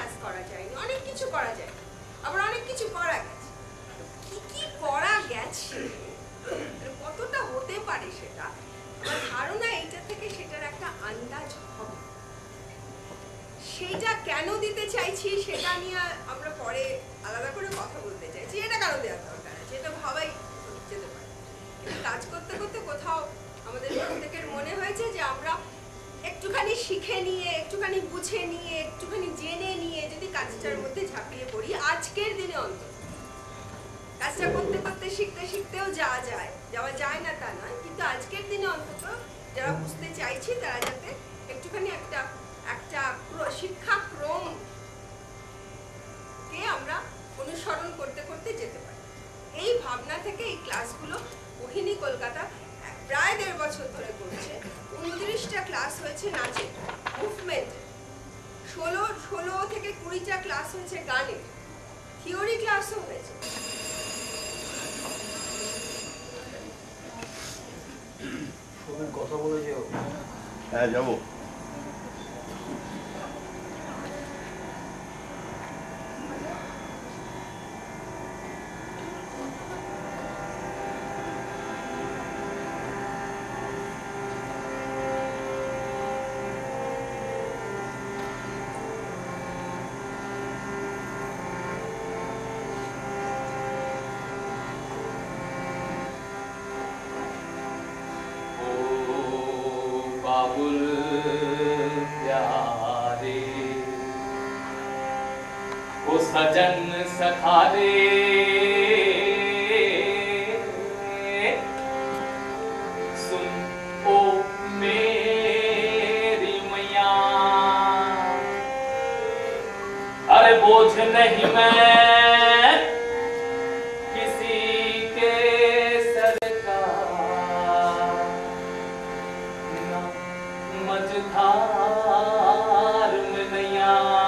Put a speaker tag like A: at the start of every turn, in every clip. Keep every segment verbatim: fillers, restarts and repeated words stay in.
A: Class করা যায়নি, অনেক কিছু করা যায়, আবার অনেক কিছু করা গেছে। কি কি করা গেছে, কতটা হতে পারে সেটা আমার ধারণা এইটা থেকে সেটার একটা আন্দাজ হবে। সেটা কেন দিতে চাইছি সেটা নিয়ে আমরা পরে আলাদা করে কথা বলতে চাইছি। এটা কেন দেওয়ার দরকার আছে এটা ভাবাই যেতে পারে। কিন্তু কাজ করতে করতে কোথাও আমাদের প্রত্যেকের মনে হয়েছে যে আমরা একটুখানি শিখে নিয়ে, একটুখানি বুঝে নিয়ে, একটুখানি জেনে নিয়ে যদি কাজটার মধ্যে ঝাঁপিয়ে পড়ি, আজকের দিনে অন্তত কাজটা করতে করতে শিখতে শিখতেও যাওয়া যায়, যাওয়া যায় না তা নয়, কিন্তু আজকের দিনে অন্তত যারা বুঝতে চাইছি তারা যাতে একটুখানি একটা একটা শিক্ষাক্রম কে আমরা অনুসরণ করতে করতে যেতে পারি। এই ভাবনা থেকে এই ক্লাসগুলো মোহিনী কলকাতা প্রায় দেড় বছর ধরে করছে। উনত্রিশটা ক্লাস হয়েছে নাচের, মুভমেন্ট, ষোলো ষোলো থেকে কুড়িটা ক্লাস হয়েছে গানের, থিওরি ক্লাসও হয়েছে।
B: কথা বলে যাও।
C: হ্যাঁ যাবো।
D: सजन सखा दे सुन ओ मेरी मैया, अरे बोझ नहीं मैं किसी के सर का, ना मझधार में नैया।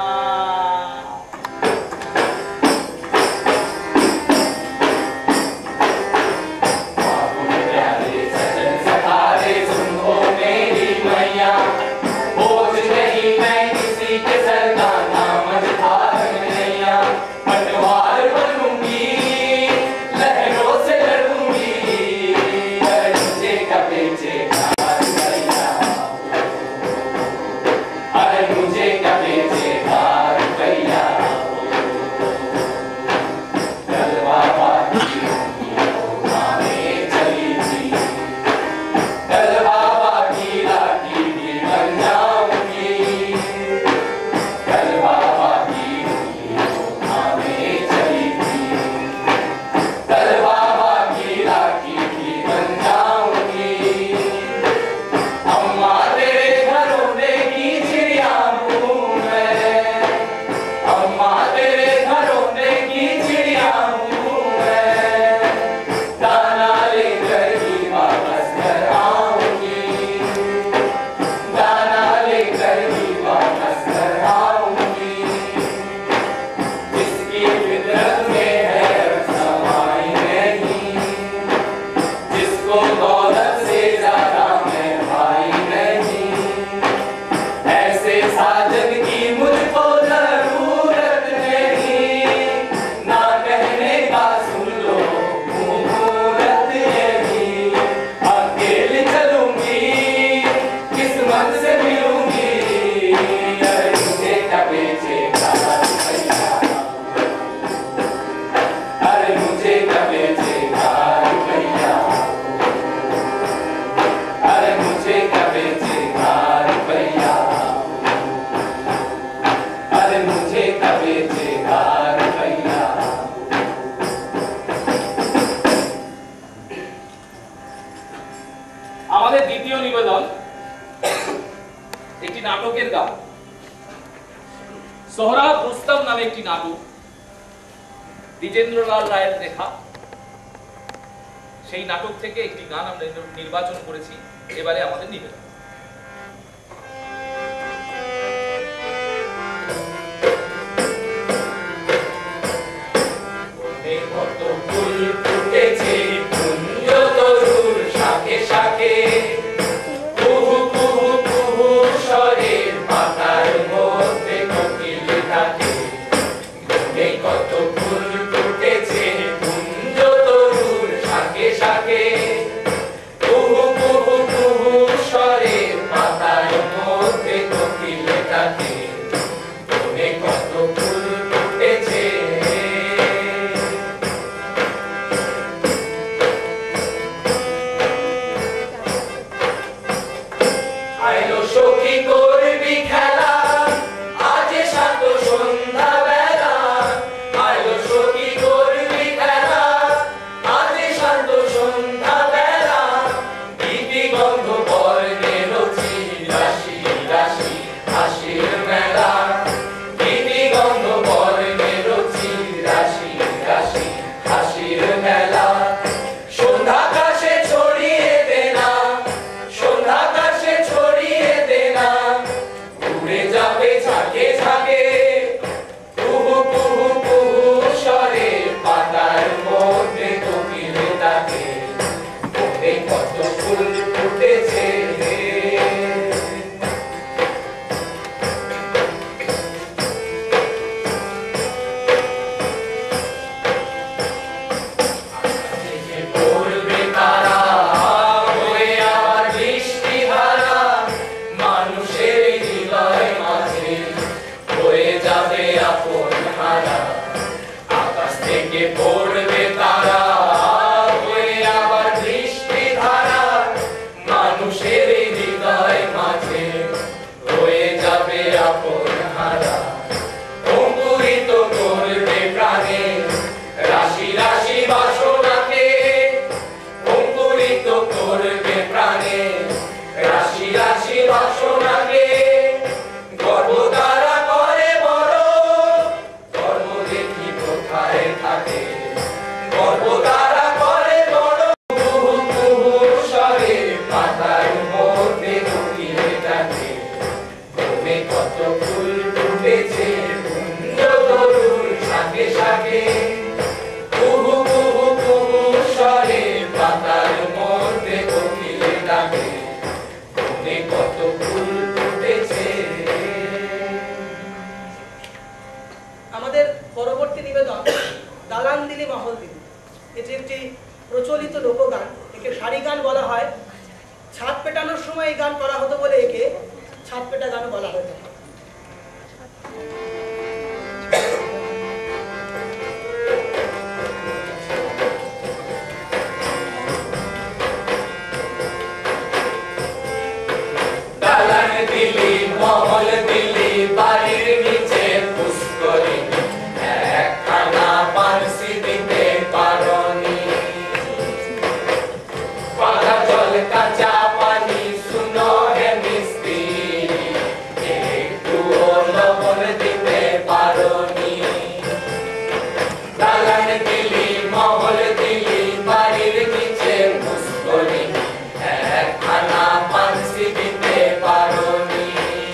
D: নির্বাচন করেছি এবারে আমাদের নিবেদন। কত ফুল ফুটেছে কুঞ্জ তরুর শাখে শাখে, কুহু কুহু কুহু স্বরের পাতার মধ্যে কোকিল থাকে। ঝাঁকে ঝাঁকে কুহু কুহু কুহু স্বরে পাতার মধ্যে কোকিলে ডাকে বনে কত ফুল ফুটেছে
C: প্রচলিত লোকগান, একে সারি গান বলা হয়। ছাদ পেটানোর সময় এই গান করা হতো বলে একে ছাদ পেটা গান বলা হয়ে থাকে।
D: দালান দিলি মহল দিলি বাড়ির নিচে পুষ্করিণী একখানা পানসি দিতে পারনি পাতা জল কাঁচা পানি শুনো হে মিস্ত্রি একটু লবণ দিতে পারনি দালান দিলি মহল দিলি বাড়ির নিচে পুষ্করিণী একখানা পানসি দিতে পারনি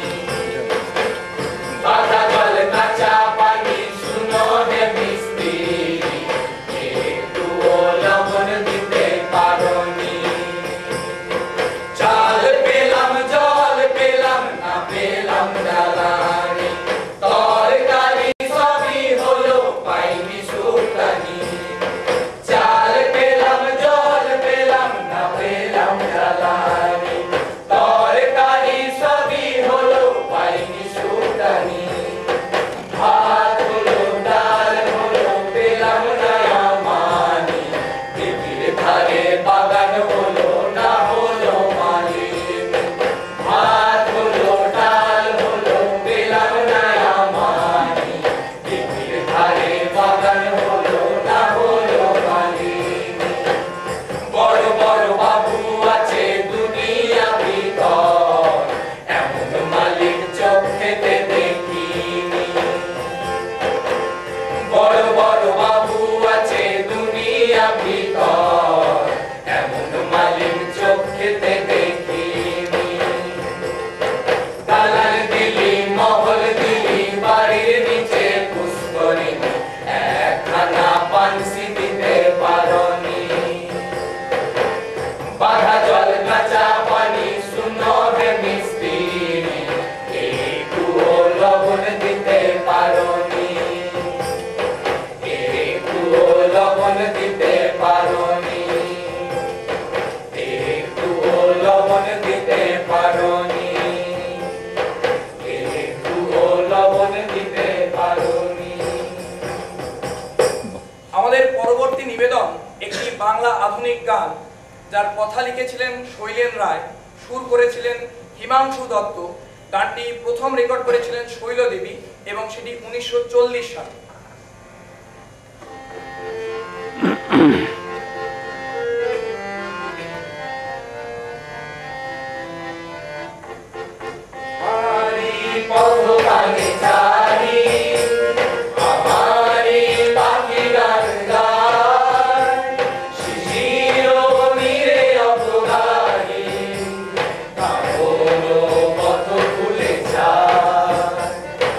D: পাতা জল কাঁচা পানি শুনো হে মিস্ত্রি একটু লবণ দিতে পারনি চাল পেলাম জল পেলাম না পেলাম জ্বালানি তরকারি সবই হলো পাইনি সুলতানি চাল পেলাম জল পেলাম না পেলাম জ্বালানি তরকারি সবই হলো পাইনি সুলতানি ভাত হলো ডাল হলো পেলাম না আমানি দিদির ধারে বাগান হলো না হলো মালিক ভাত হলো ডাল হলো পেলাম না আমানি দিদির ধারে বাগান হলো না হলো মালিক বড় বড় বাবু আছে দুনিয়া ভিতর এমন মালিক চোখেতে দেখিনি বড় বড় বাবু আছে দুনিয়া ভিতর এমন মালিক চোখেতে দেখিনি দালান দিলি মহল দিলি বাড়ির নিচে পুষ্করিণী একখানা পানসি দিতে পারনি বাধা জল কাঁচা পানি শুনো হে মিস্ত্রি একটু লবণ দিতে পারনি একটু লবণ দিতে পারনি একটু লবণ দিতে পারনি একটু লবণ দিতে পারনি
E: আমাদের পরবর্তী নিবেদন একটি বাংলা আধুনিক গান, যার কথা লিখেছিলেন শৈলেন রায়, সুর করেছিলেন হিমাংশু দত্ত। গানটি প্রথম রেকর্ড করেছিলেন শৈলদেবী এবং সেটি উনিশশো চল্লিশ সালে।
D: পথগানে যাই আমারি পাখি গান গায় শিশির নীরে অবগাহী কামনো পথ ভুলে যায়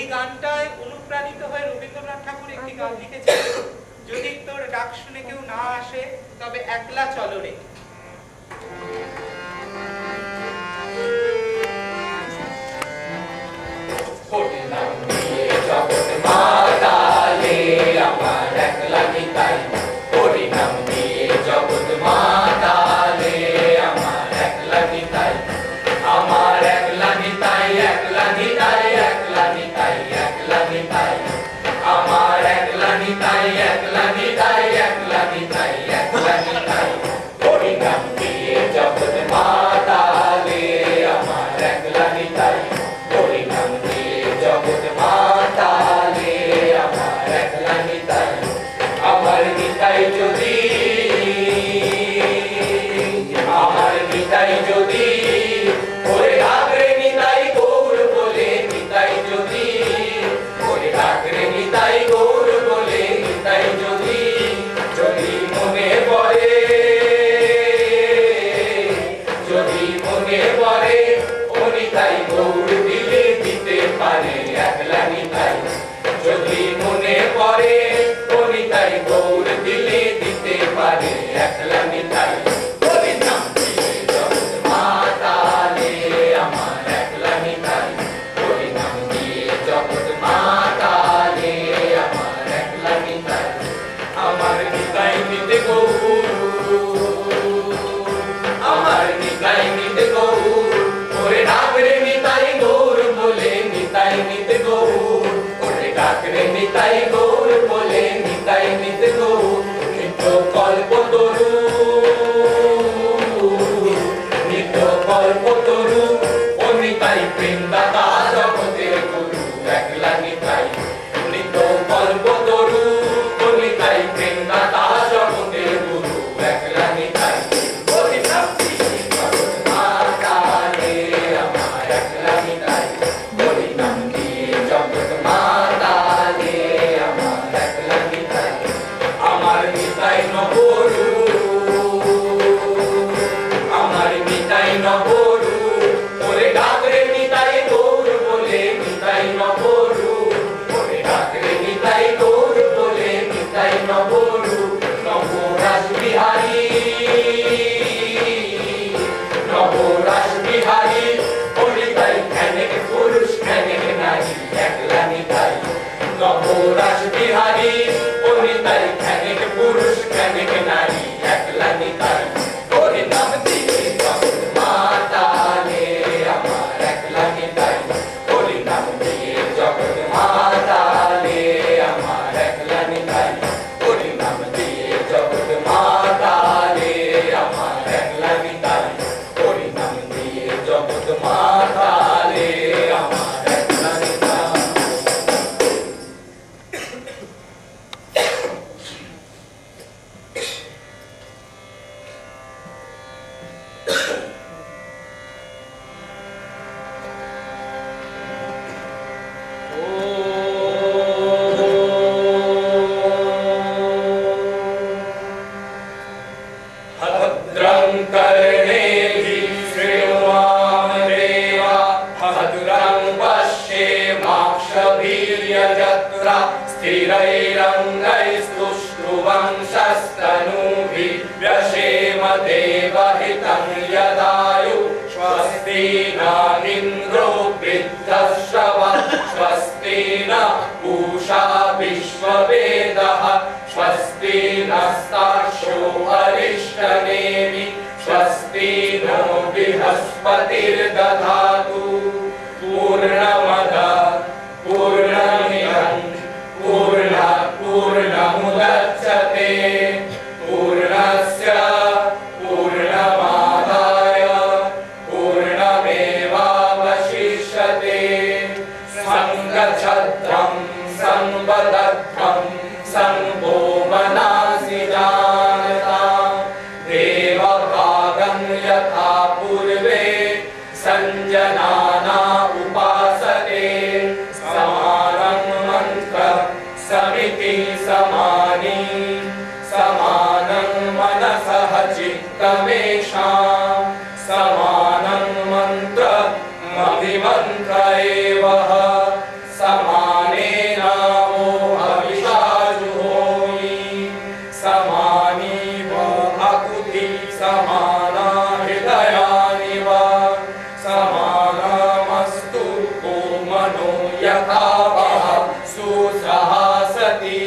F: গানটায় অনুপ্রাণিত হয়ে রবীন্দ্রনাথ ঠাকুর একটি গান লিখেছিলেন, যদি তোর ডাক শুনে কেউ না আসে তবে একলা চলো রে।
D: জগৎ মাতালে আমার একলা নিতাই, হরিনাম দিয়ে জগৎ মাতালে আমার একলা নিতাই, আমার একলা নিতাই, একলা নিতাই, একলা নিতাই, একলা নিতাই, আমার একলা নিতাই, একলা নিতাই, একলা নিতাই, একলা নিতাই, হরিনাম দিয়ে জগৎ মাতালে আমার একলা নিতাই, হরিনাম দিয়ে জগৎ মাতালে আমার একলা নিতাই, আমার নিতাই যদি, আমার নিতাই যদি ওরে ডাকরে নিতাই গৌর বলে, নিতাই যদি ওরে ডাকরে নিতাই গৌর বলে, নিতাই যদি, যদি মনে পড়ে, যদি মনে পড়ে ও নিতাই গৌর দিলে দিতে পারে একলা নিতাই, যদি মনে পড়ে ও নিতাই গৌর দিলে দিতে পারে একলা নিতাই, হরিনাম দিয়ে জগৎ মাতালে আমার একলা নিতাই, হরিনাম দিয়ে জগৎ মাতালে আমার একলা নিতাই, আমার নিতাই নিতে গৌর, আমার নিতাই নিতে গৌর, ওরে ডাকরে নিতাই গৌর বলে, নিতাই নিতে গৌর, ওরে ডাকরে নিতাই গৌর বলে, নিতাই নিতে গৌর, নিত্য কল্পতরু, নিত্য কল্পতরু, ও নিতাই প্রেমদাতা জগতের গুরু একলা নিতাই, নিত্য কল্পতরু, ও নিতাই প্রেমদাতা জগতের গুরু একলা নিতাই, হরিনাম দিয়ে জগৎ মাতালে আমার একলা নিতাই, হরিনাম দিয়ে জগৎ মাতালে আমার একলা নিতাই, আমার নিতাই নবরু, আমার নিতাই নবরু, ওরে ডাকরে নিতাই গৌর বলে, নিতাই নবরু, ওরে ডাকরে নিতাই গৌর বলে, নিতাই নবরু, নবরাস বিহারী, নবরাস বিহারী, ও নিতাই খ্যানেক পুরুষ খ্যানেক নারী একলা নিতাই, নবরাস বিহারী, ও নিতাই খ্যানেক পুরুষ খ্যানেক নারী একলা নিতাই, হরিনাম দিয়ে জগৎ মাতালে আমার একলা নিতাই, হরিনাম দিয়ে জগৎ মাতালে আমার একলা নিতাই, হরিনাম দিয়ে জগৎ মাতালে আমার একলা নিতাই, হরিনাম দিয়ে জগৎ মাতালে আমার একলা নিতাই। भद्रं कर्णेभिः शृणुयाम देवा, भद्रं पश्येमाक्षभिर्यजत्रा, स्थिरैरङ्गैस्तुष्टुवंशस्तनूभिः व्यशेम देवहितं यदायु, स्वस्ति न इन्द्रो वृद्धश्रवः, स्वस्ति न पूषा विश्ववेदः, स्वस्ति नस्तार्क्ष्यो अरिष्टनेमि, स्वस्ति नो बृहस्पतिर्दधातु, पूर्णमदः पूर्णमिदं पूर्णात् पूर्णमुदच्यते, पूर्णस्य पूर्णमादाय पूर्णमेवावशिष्यते, संगच्छत्रं संवदद्धं संभोमनासि जानतां, देवभागं यथा पूर्वे संजनाना उपासते, समानं मन्त्र समिति समानी, समानं मनसः चित्तमेषां, समानं मन्त्र मभिमन्त्र एव, समा
E: भूतानि वा आकुति समाना हृदयानि वा समानमस्तु मनो यथा वः सुसहासति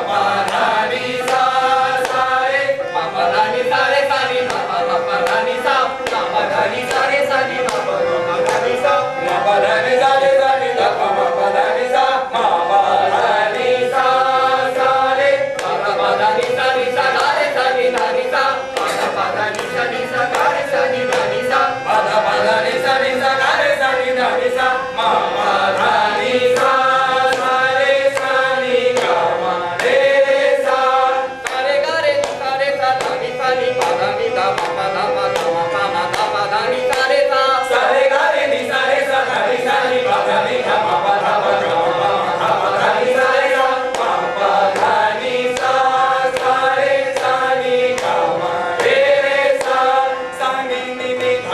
D: Ni sa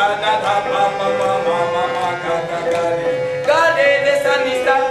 E: ga da da pa pa pa ma ma ma ga da ga re ga re re sa ni sa